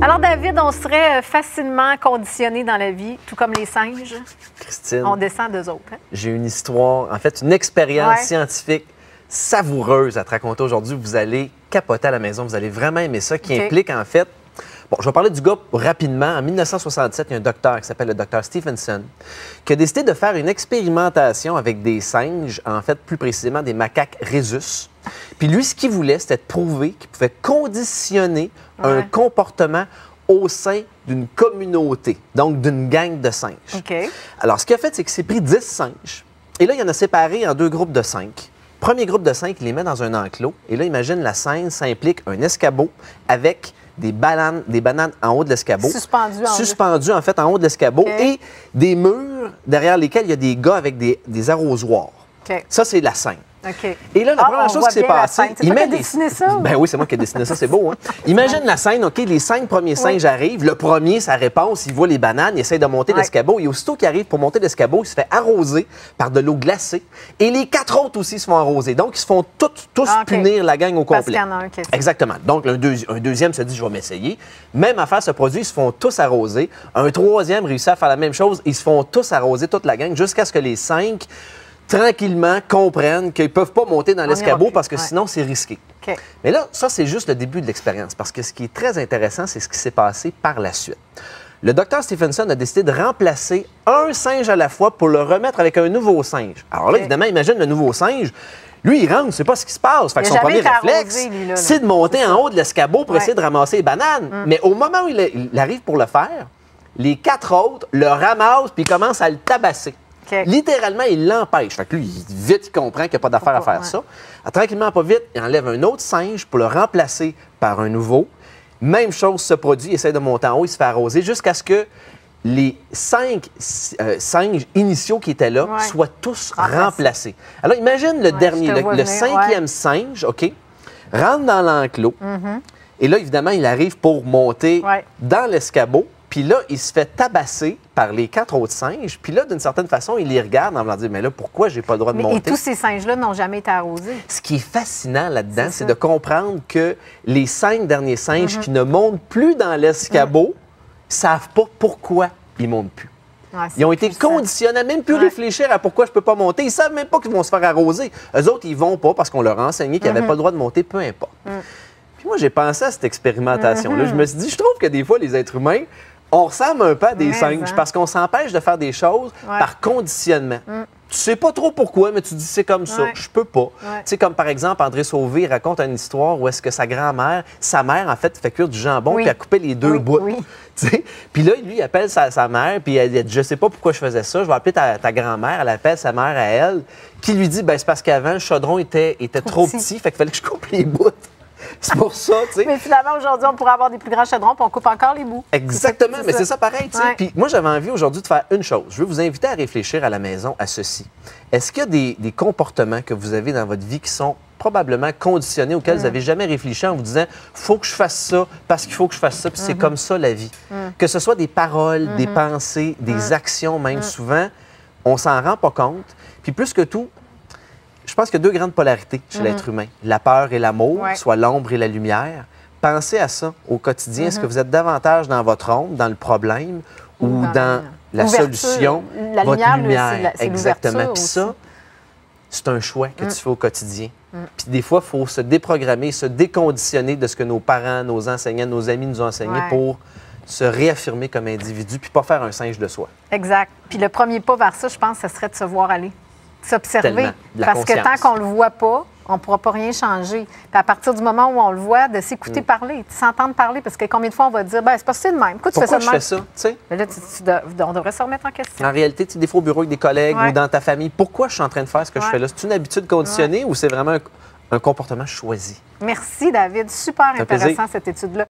Alors, David, on serait facilement conditionné dans la vie, tout comme les singes. Christine, On descend d'eux autres. Hein? j'ai une histoire, en fait, une expérience scientifique savoureuse à te raconter aujourd'hui. Vous allez capoter à la maison, vous allez vraiment aimer ça, qui implique, en fait... Bon, je vais parler du gars rapidement. En 1967, il y a un docteur qui s'appelle le docteur Stephenson qui a décidé de faire une expérimentation avec des singes, en fait, plus précisément des macaques rhésus. Puis lui, ce qu'il voulait, c'était de prouver qu'il pouvait conditionner un comportement au sein d'une communauté, donc d'une gang de singes. Alors, ce qu'il a fait, c'est qu'il s'est pris 10 singes. Et là, il en a séparé en 2 groupes de 5. Premier groupe de 5, il les met dans un enclos. Et là, imagine, la scène, ça implique un escabeau avec des bananes en haut de l'escabeau. Suspendues, en fait, en haut de l'escabeau. Et des murs derrière lesquels il y a des gars avec des arrosoirs. Ça, c'est la scène. Et là, la première chose qui s'est passée... C'est toi qui as dessiné ça? Ben oui, c'est moi qui ai dessiné ça, c'est beau, hein? Imagine la scène, OK, les 5 premiers singes arrivent. Le premier, sa réponse, il voit les bananes, il essaie de monter l'escabeau. Et aussitôt qu'il arrive pour monter l'escabeau, il se fait arroser par de l'eau glacée. Et les 4 autres aussi se font arroser. Donc, ils se font tous punir la gang au complet. Parce qu'il y en a un qui est... Exactement. Donc, un deuxième se dit, je vais m'essayer. Même affaire se produit, ils se font tous arroser. Un troisième réussit à faire la même chose. Ils se font tous arroser, toute la gang, jusqu'à ce que les 5... tranquillement comprennent qu'ils ne peuvent pas monter dans l'escabeau parce que sinon, c'est risqué. Mais là, ça, c'est juste le début de l'expérience parce que ce qui est très intéressant, c'est ce qui s'est passé par la suite. Le docteur Stephenson a décidé de remplacer un singe à la fois pour le remettre avec un nouveau singe. Alors là, évidemment, imagine le nouveau singe. Lui, il rentre, ne sait pas ce qui se passe. Fait que son premier réflexe, c'est de monter en haut de l'escabeau pour essayer de ramasser les bananes. Mais au moment où il arrive pour le faire, les 4 autres le ramassent puis commencent à le tabasser. Littéralement, il l'empêche. Fait que lui, vite, il comprend qu'il n'y a pas d'affaire à faire ça. Tranquillement, pas vite, il enlève un autre singe pour le remplacer par un nouveau. Même chose se produit, il essaie de monter en haut, il se fait arroser jusqu'à ce que les 5 singes initiaux qui étaient là soient tous remplacés. Alors, imagine le dernier, le 5e singe, OK, rentre dans l'enclos. Et là, évidemment, il arrive pour monter dans l'escabeau. Puis là, il se fait tabasser par les 4 autres singes. Puis là, d'une certaine façon, il les regarde en voulant dire, mais là, pourquoi j'ai pas le droit de monter? Et tous ces singes-là n'ont jamais été arrosés. Ce qui est fascinant là-dedans, c'est de comprendre que les 5 derniers singes qui ne montent plus dans l'escabeau ne savent pas pourquoi ils montent plus. Ils ont été conditionnés à même plus réfléchir à pourquoi je peux pas monter. Ils savent même pas qu'ils vont se faire arroser. Eux autres, ils vont pas parce qu'on leur a enseigné qu'ils n'avaient pas le droit de monter, peu importe. Puis moi, j'ai pensé à cette expérimentation-là. Je me suis dit, je trouve que des fois, les êtres humains, on ressemble un peu à des singes parce qu'on s'empêche de faire des choses par conditionnement. Tu sais pas trop pourquoi, mais tu dis c'est comme ça, je peux pas. Tu sais, comme par exemple, André Sauvé raconte une histoire où est-ce que sa grand-mère, sa mère, en fait, fait cuire du jambon puis a coupé les 2 bouts. Puis là, lui, il appelle sa mère puis elle dit, je sais pas pourquoi je faisais ça, je vais appeler ta grand-mère. Elle appelle sa mère à elle, qui lui dit, ben c'est parce qu'avant, le chaudron était trop petit, fait qu'il fallait que je coupe les bouts. C'est pour ça, tu sais. Mais finalement, aujourd'hui, on pourrait avoir des plus grands chaudrons puis on coupe encore les bouts. Exactement, mais c'est ça pareil, tu sais. Puis moi, j'avais envie aujourd'hui de faire une chose. Je veux vous inviter à réfléchir à la maison à ceci. Est-ce qu'il y a des comportements que vous avez dans votre vie qui sont probablement conditionnés, auxquels vous n'avez jamais réfléchi en vous disant « faut que je fasse ça parce qu'il faut que je fasse ça », puis c'est comme ça la vie. Que ce soit des paroles, des pensées, des actions même, souvent, on s'en rend pas compte. Puis plus que tout, je pense qu'il y a 2 grandes polarités chez l'être humain. La peur et l'amour, soit l'ombre et la lumière. Pensez à ça au quotidien. Est-ce que vous êtes davantage dans votre ombre, dans le problème, ou dans la solution? La votre lumière, c'est exactement. Puis ça, c'est un choix que tu fais au quotidien. Puis des fois, il faut se déprogrammer, se déconditionner de ce que nos parents, nos enseignants, nos amis nous ont enseigné pour se réaffirmer comme individu, puis pas faire un singe de soi. Exact. Puis le premier pas vers ça, je pense, ce serait de se voir aller. S'observer. Parce que tant qu'on le voit pas, on ne pourra pas rien changer. Puis à partir du moment où on le voit, de s'écouter parler, de s'entendre parler, parce que combien de fois on va dire, ben c'est pas ça de même. Pourquoi tu fais ça de même? Je fais ça, tu sais? Mais là, on devrait se remettre en question. En réalité, tu des fois au bureau avec des collègues ou dans ta famille, pourquoi je suis en train de faire ce que je fais là? C'est une habitude conditionnée ou c'est vraiment un comportement choisi? Merci, David. Super intéressant, cette étude-là.